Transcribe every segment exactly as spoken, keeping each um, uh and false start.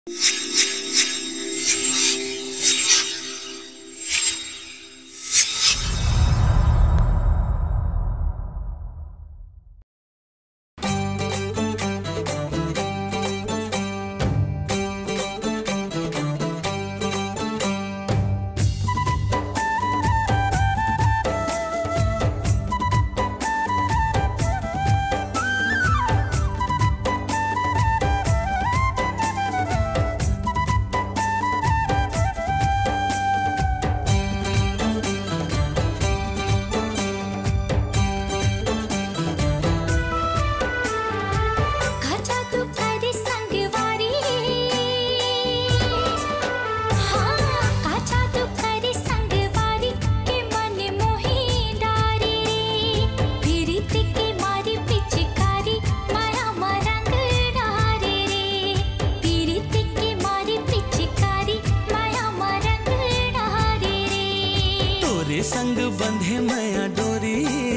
संग बंधे माया डोरी,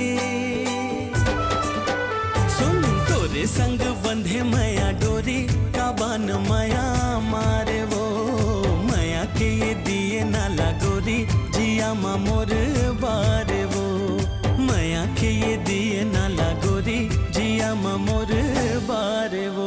सुन तोरे संग बंधे माया डोरी, काबान माया मारे वो माया के ये दिए नाला गोरी, जिया मा मोर बारे वो माया के ये दिए नाला गोरी, जिया मा मोर बारे वो।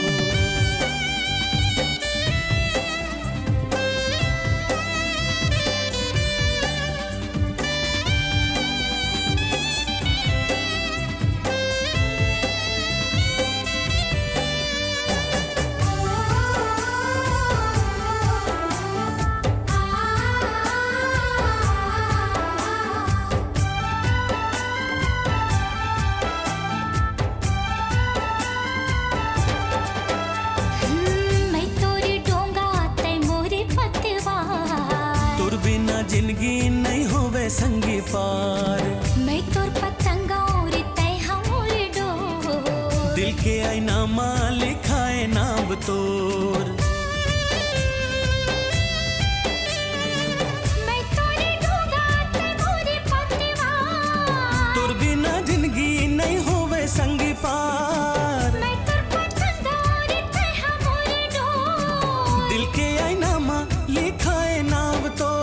जिंदगी नहीं होवे संगी पार, मैं तोर पतंगा और तै हमर डोर, दिल के आईना मां लिखाए नाम तोर। मैं तोरे डोगा तै मोरे पतवा, तोर बिना जिंदगी नहीं होवे संगी पार, मैं तोर पतंगा और तै हमर डोर, दिल के आईना मां लिखाए नाम तोर।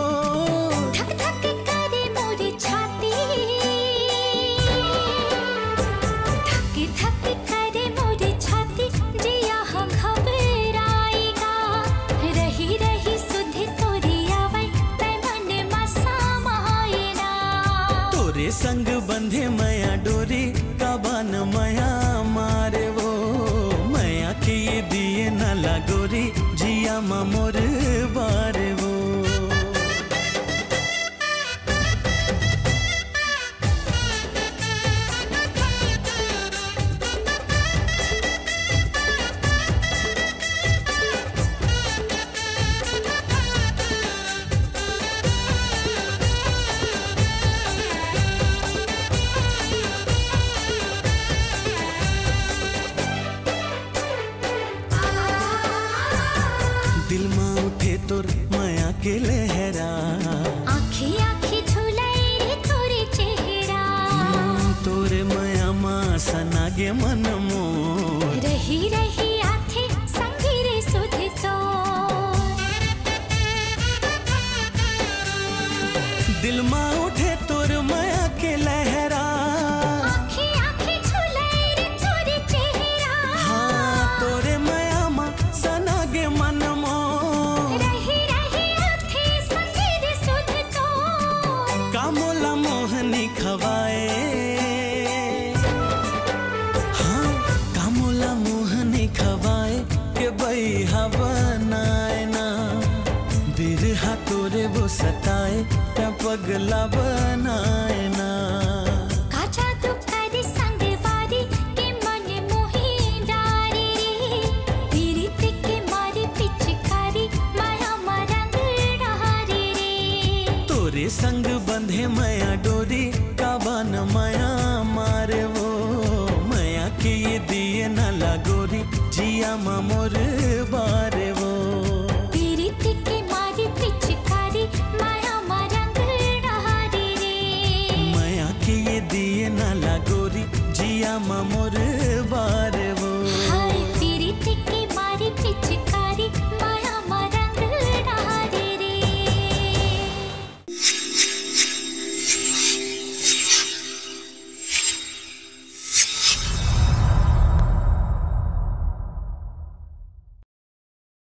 संग बंधे माया डोरी, काबान माया मारे वो माया के ये दिए नाला गोरी, जिया मा मोर बारे वो। दिल मां उठे तोर माया के लहरा, आँखी आँखी झुलाई रे तोरे चेहरा, तोरे माया मां सनागे मन मोर, रही रही आथे संगी रे सुध तो। दिल मां उठे तोर माया के लहरा, आँखी आँखी झुलाई रे तोरे चेहरा, हाँ तोरे माया मां सनागे मन मोर, रही रही आथे संगी रे सुध तो। कामोला मोहनी खवाए, हाँ कामोला मोहनी खवाए के बैहा बनाए ना, बिरहा तोरे वो सताए क्या पगला बनाए ना। काचा तू करे संग वारी के मन मोही डारी रे, पीरित के मारे पिचकारी माया मरंग डारी रे, तोरे संग बंधे माया डोरी।